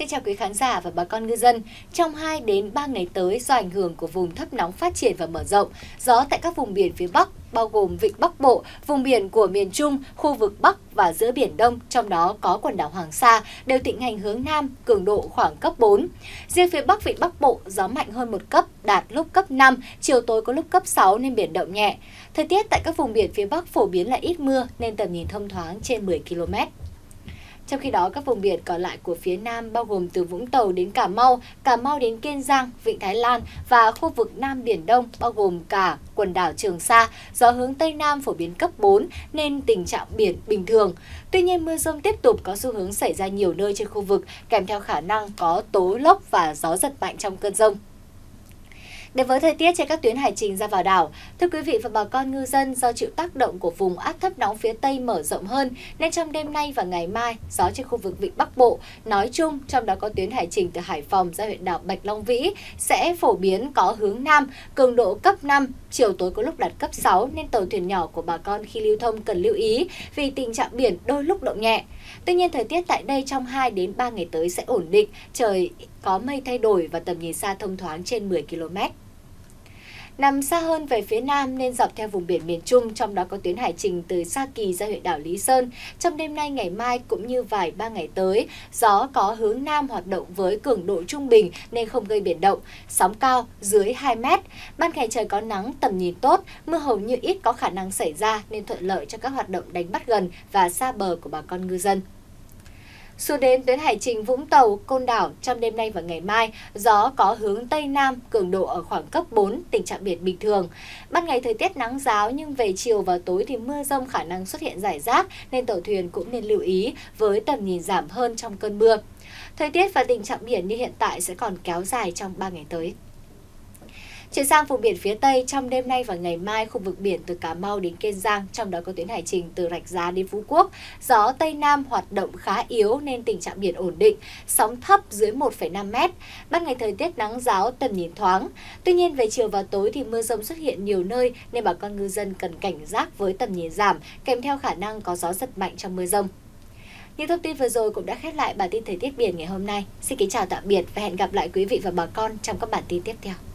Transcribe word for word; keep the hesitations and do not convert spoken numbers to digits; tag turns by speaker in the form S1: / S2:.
S1: Xin chào quý khán giả và bà con ngư dân. Trong hai đến ba ngày tới, do ảnh hưởng của vùng thấp nóng phát triển và mở rộng, gió tại các vùng biển phía Bắc, bao gồm vịnh Bắc Bộ, vùng biển của miền Trung, khu vực Bắc và giữa Biển Đông, trong đó có quần đảo Hoàng Sa, đều thịnh hành hướng Nam, cường độ khoảng cấp bốn. Riêng phía Bắc vịnh Bắc Bộ, gió mạnh hơn một cấp, đạt lúc cấp năm, chiều tối có lúc cấp sáu nên biển động nhẹ. Thời tiết tại các vùng biển phía Bắc phổ biến là ít mưa nên tầm nhìn thông thoáng trên mười ki lô mét. Trong khi đó, các vùng biển còn lại của phía Nam bao gồm từ Vũng Tàu đến Cà Mau, Cà Mau đến Kiên Giang, Vịnh Thái Lan và khu vực Nam Biển Đông bao gồm cả quần đảo Trường Sa, gió hướng Tây Nam phổ biến cấp bốn nên tình trạng biển bình thường. Tuy nhiên, mưa dông tiếp tục có xu hướng xảy ra nhiều nơi trên khu vực, kèm theo khả năng có tố lốc và gió giật mạnh trong cơn dông. Đến với thời tiết trên các tuyến hải trình ra vào đảo, thưa quý vị và bà con ngư dân, do chịu tác động của vùng áp thấp nóng phía Tây mở rộng hơn, nên trong đêm nay và ngày mai, gió trên khu vực vịnh Bắc Bộ, nói chung, trong đó có tuyến hải trình từ Hải Phòng ra huyện đảo Bạch Long Vĩ, sẽ phổ biến có hướng Nam, cường độ cấp năm, chiều tối có lúc đạt cấp sáu, nên tàu thuyền nhỏ của bà con khi lưu thông cần lưu ý vì tình trạng biển đôi lúc động nhẹ. Tuy nhiên, thời tiết tại đây trong hai đến ba ngày tới sẽ ổn định, trời có mây thay đổi và tầm nhìn xa thông thoáng trên mười ki lô mét. Nằm xa hơn về phía Nam nên dọc theo vùng biển miền Trung, trong đó có tuyến hải trình từ Sa Kỳ ra huyện đảo Lý Sơn. Trong đêm nay, ngày mai cũng như vài ba ngày tới, gió có hướng Nam hoạt động với cường độ trung bình nên không gây biển động, sóng cao dưới hai mét. Ban ngày trời có nắng, tầm nhìn tốt, mưa hầu như ít có khả năng xảy ra nên thuận lợi cho các hoạt động đánh bắt gần và xa bờ của bà con ngư dân. Xuống đến tuyến hải trình Vũng Tàu, Côn Đảo, trong đêm nay và ngày mai, gió có hướng Tây Nam, cường độ ở khoảng cấp bốn, tình trạng biển bình thường. Ban ngày thời tiết nắng ráo nhưng về chiều và tối thì mưa rông khả năng xuất hiện rải rác nên tàu thuyền cũng nên lưu ý với tầm nhìn giảm hơn trong cơn mưa. Thời tiết và tình trạng biển như hiện tại sẽ còn kéo dài trong ba ngày tới. Chuyển sang vùng biển phía Tây, trong đêm nay và ngày mai, khu vực biển từ Cà Mau đến Kiên Giang, trong đó có tuyến hải trình từ Rạch Giá đến Phú Quốc, gió Tây Nam hoạt động khá yếu nên tình trạng biển ổn định, sóng thấp dưới một phẩy năm mét. Ban ngày thời tiết nắng ráo, tầm nhìn thoáng. Tuy nhiên, về chiều và tối thì mưa rông xuất hiện nhiều nơi nên bà con ngư dân cần cảnh giác với tầm nhìn giảm, kèm theo khả năng có gió giật mạnh trong mưa rông. Những thông tin vừa rồi cũng đã khép lại bản tin thời tiết biển ngày hôm nay. Xin kính chào tạm biệt và hẹn gặp lại quý vị và bà con trong các bản tin tiếp theo.